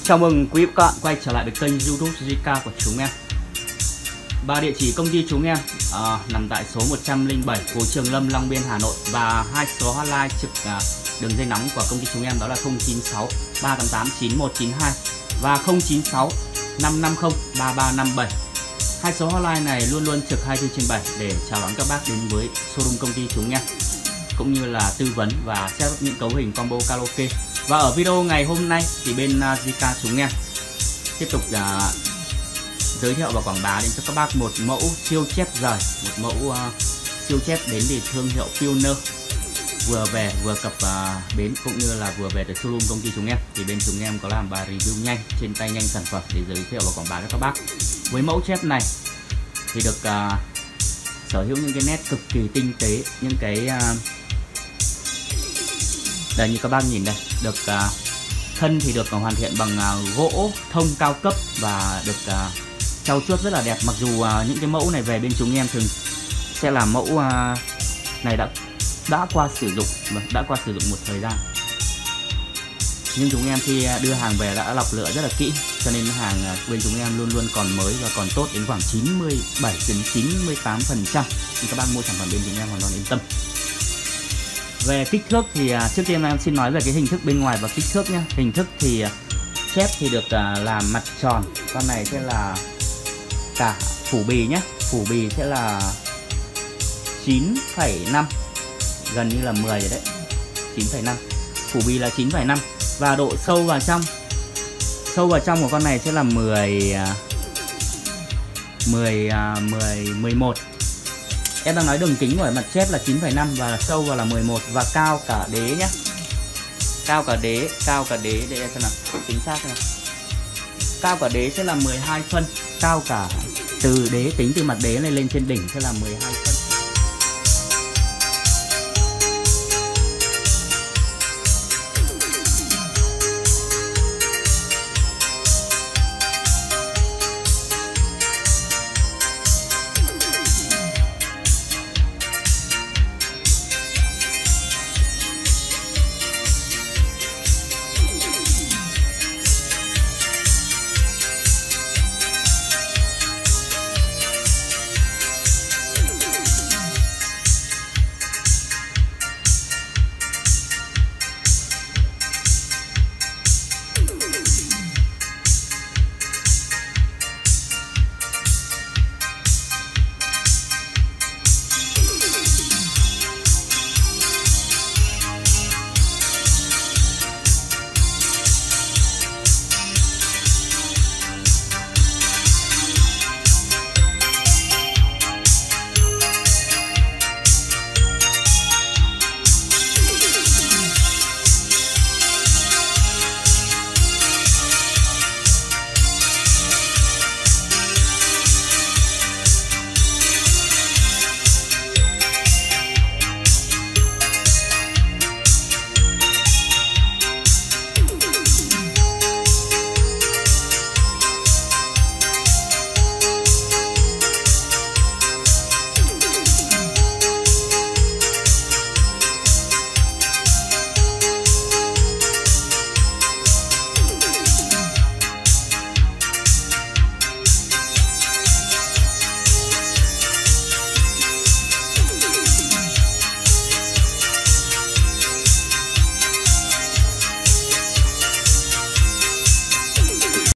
Chào mừng quý các bạn quay trở lại với kênh YouTube JK của chúng em. Và địa chỉ công ty chúng em nằm tại số 107 phố Trường Lâm, Long Biên, Hà Nội. Và hai số hotline trực đường dây nóng của công ty chúng em đó là 096 388 9192 và 096 550 3357. Hai số hotline này luôn luôn trực 24/7 để chào đón các bác đến với showroom công ty chúng em, cũng như là tư vấn và set up những cấu hình combo karaoke. Và ở video ngày hôm nay thì bên JK chúng em tiếp tục giới thiệu và quảng bá đến cho các bác một mẫu siêu chép rời, một mẫu siêu chép đến từ thương hiệu Pioneer, vừa về vừa cập bến cũng như là vừa về từ showroom công ty chúng em. Thì bên chúng em có làm bài review nhanh, trên tay nhanh sản phẩm để giới thiệu và quảng bá cho các bác. Với mẫu chép này thì được sở hữu những cái nét cực kỳ tinh tế, những cái đây như các bác nhìn đây, được thân thì được hoàn thiện bằng gỗ thông cao cấp và được trau chuốt rất là đẹp. Mặc dù những cái mẫu này về bên chúng em thường sẽ là mẫu này đã qua sử dụng và đã qua sử dụng một thời gian, nhưng chúng em khi đưa hàng về đã lọc lựa rất là kỹ, cho nên hàng bên chúng em luôn luôn còn mới và còn tốt đến khoảng 97 đến 98%. Thì các bác mua sản phẩm bên chúng em hoàn toàn yên tâm. Về kích thước thì trước tiên em xin nói về cái hình thức bên ngoài và kích thước nhé. Hình thức thì chép thì được làm mặt tròn, con này sẽ là cả phủ bì nhé. Phủ bì sẽ là 9,5, gần như là 10 rồi đấy, 9,5. Phủ bì là 9,5 và độ sâu vào trong của con này sẽ là 11. Em đang nói đường kính của mặt chép là 9,5 và sâu vào là 11, và cao cả đế nhé. Cao cả đế để em xem nào, chính xác nào. Cao cả đế sẽ là 12 phân, cao cả từ đế tính từ mặt đế này lên trên đỉnh sẽ là 12 phân.